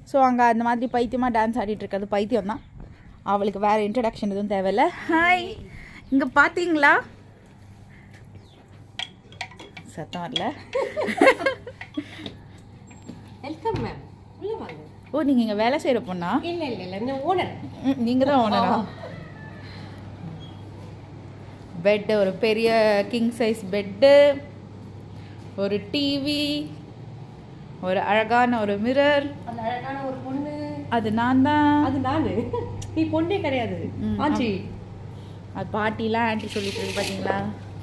So அங்கே அந்த மாதிரி பைத்தியமாக டான்ஸ் ஆடிட்டு இருக்கிறது பைத்தியம் தான். அவளுக்கு வேறு இன்ட்ரடக்ஷன் எதுவும் தேவையில்லை. ஹாய், இங்கே பார்த்தீங்களா? சத்தம் வரல. Welcome ma'am. உள்ள வாங்க. ஓ, நீங்கள் இங்கே வேலை செய்கிற பொண்ணா? இல்லை இல்லை இல்லை, நான் ஓனர். நீங்கள் தான் ஓனரா? பெட்டு, ஒரு பெரிய கிங் சைஸ் பெட்டு, ஒரு டிவி, ஒரு அழகான ஒரு மிரர். அந்த அழகான ஒரு பொண்ணு அது நான் தான். அது நானு. நீ பொண்ணே கிடையாது ஆச்சி. அது பாட்டிலாம் ஆண்டி சொல்லிட்டு இருக்கு பார்த்தீங்களா?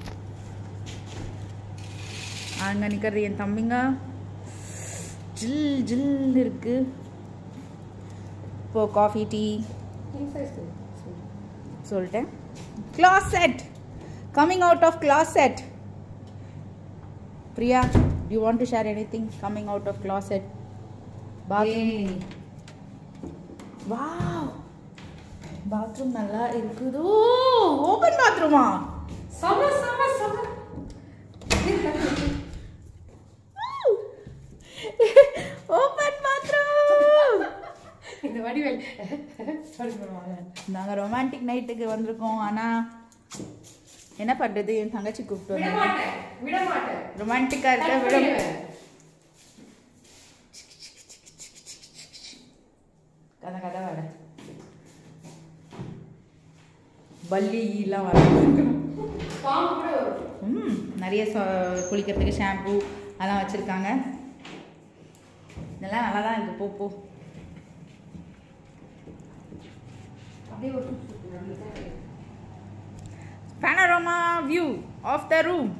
அங்கே நிற்கிறது என் தம்பிங்க. ஜில் ஜில் இருக்கு. இப்போ காஃபி டீ சொல்லிட்டேன். Closet, coming out of closet. Priya, do you want to share anything coming out of closet? Bathroom. Wow, bathroom நல்லா இருக்குது. ஓபன் பாத்ரூமா? சம சம சம. Open bathroom. இந்த வடிவேல் சொல்லுவாங்க. நாங்க ரொமான்டிக் நைட்டுக்கு வந்திருக்கோம். ஆனா என்ன பண்றது, என் தங்கச்சி கூப்பிட்டு விட மாட்டேன். ரொமான்டிக்கா இருக்க விட. கதை வர பல்லிலாம் வர. நிறைய குளிக்கிறதுக்கு ஷாம்பு அதெல்லாம் வச்சிருக்காங்க. இதெல்லாம் நல்லா தான் இருக்கு. போ panorama view of the room.